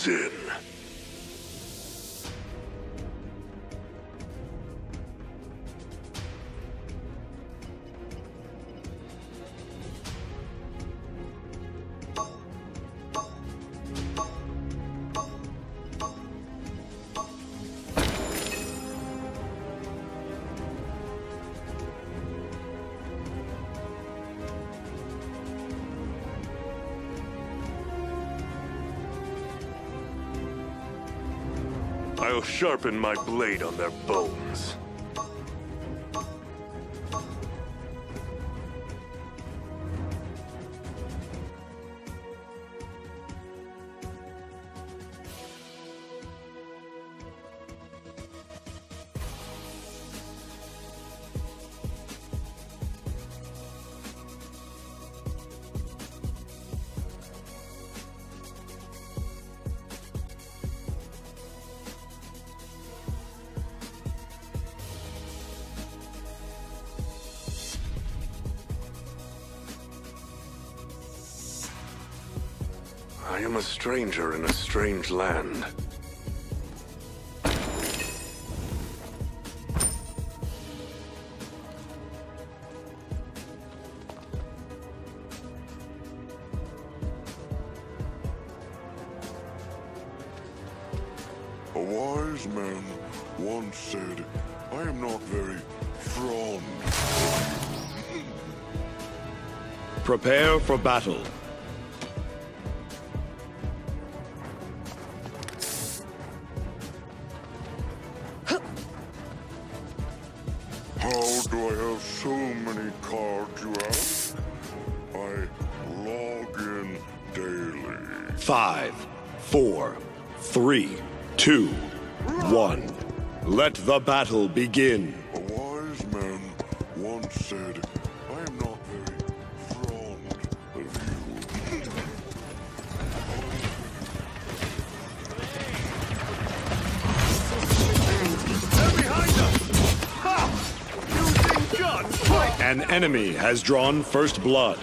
Zhin. I'll sharpen my blade on their bones. I am a stranger in a strange land. A wise man once said, I am not very fond. Prepare for battle. How do I have so many cards, you ask? I log in daily. 5, 4, 3, 2, 1. Let the battle begin. A wise man once said, I am not very fond of you. They're behind us! Ha! Using guns! Fight! An enemy has drawn first blood.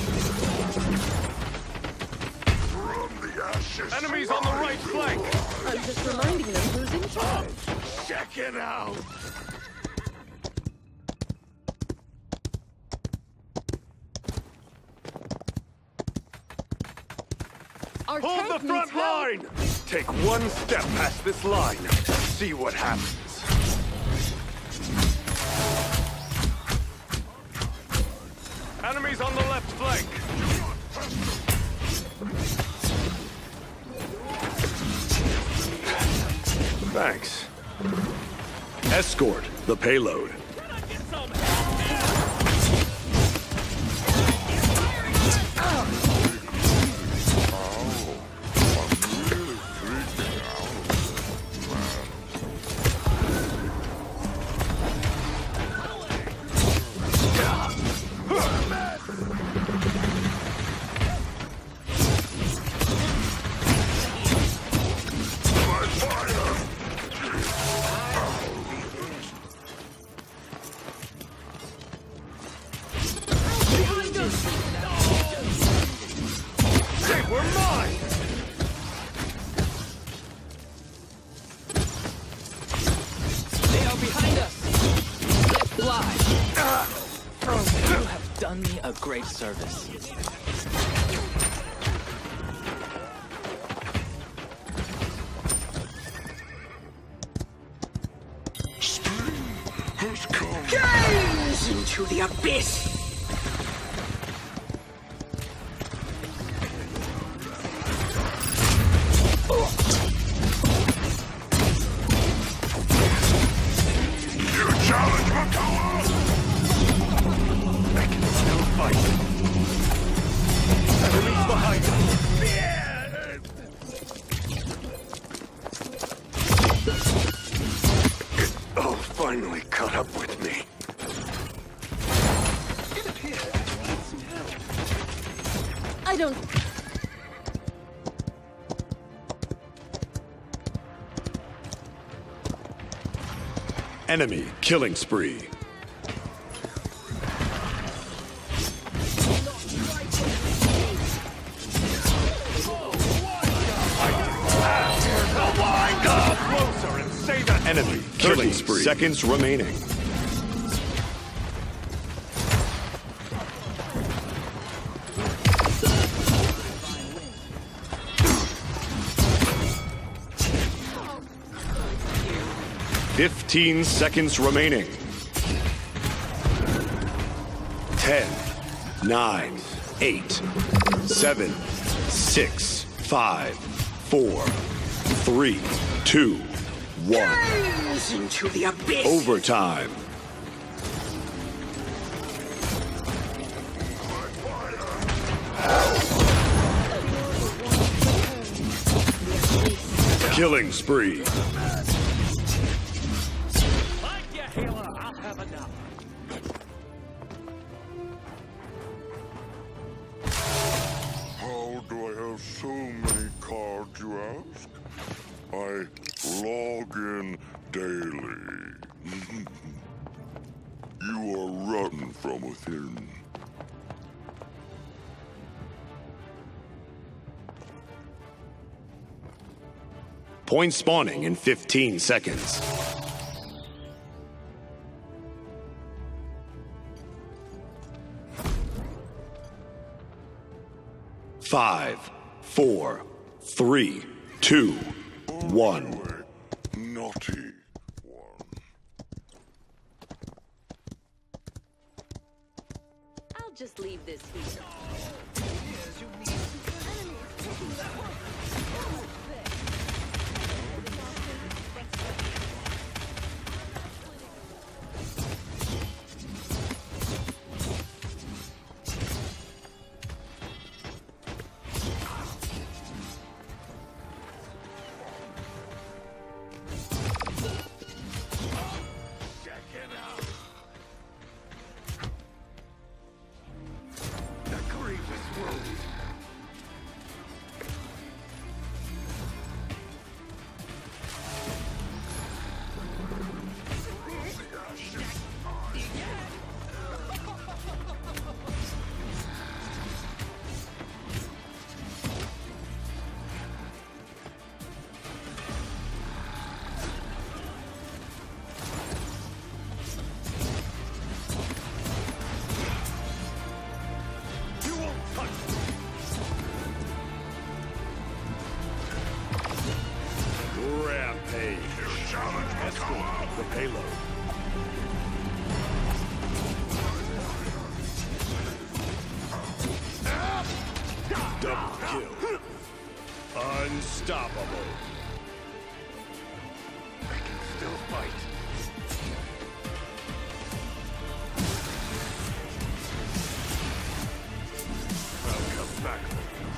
From the ashes. Enemies on the right flank! I'm just reminding them who's in charge. Check it out! Our Hold tank the front needs help. line! Take one step past this line. See what happens. Enemies on the left flank. Thanks. Escort the payload. Done me a great service. Spring has come. Gaze into the abyss! You challenge my power! I can still fight. Enemies behind us. Oh, finally caught up with me. I don't... Enemy killing spree. Enemy killing spree. Seconds remaining. Fifteen seconds remaining. 10, 9, 8, 7, 6, 5, 4, 3, 2, 1. Plunge into the abyss. Overtime. Killing spree. How do I have so many cards, you ask? I log in daily. You are rotten from within. Point spawning in 15 seconds. Five, 4, 3, 2, 1. Naughty one. I'll just leave this here. Rampage. Escort the payload. Double kill. Unstoppable. I can still fight. I'll come back for you.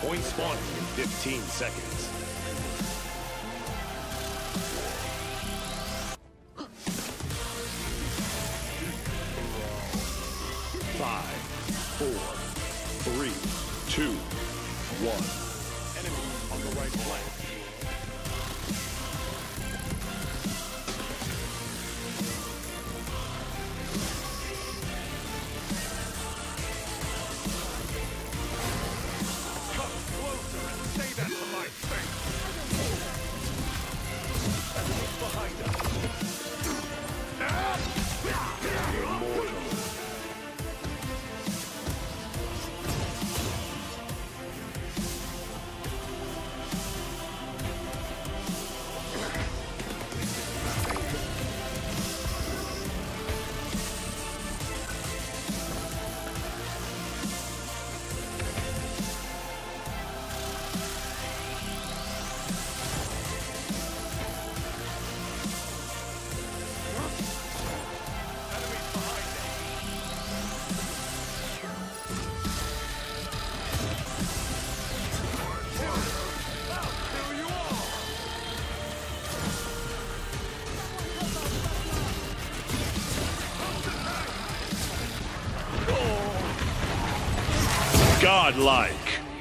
Point spawning in 15 seconds. 5, 4, 3, 2, 1. Enemy on the right flank. Come closer and say that to my face. Enemies behind us. Immortal. Godlike.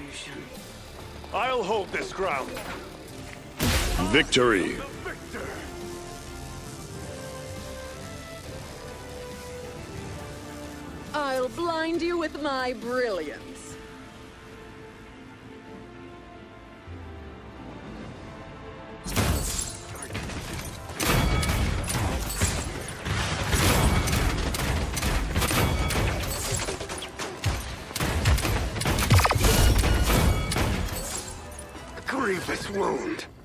I'll hold this ground. Victory. I'll blind you with my brilliance. grievous wound.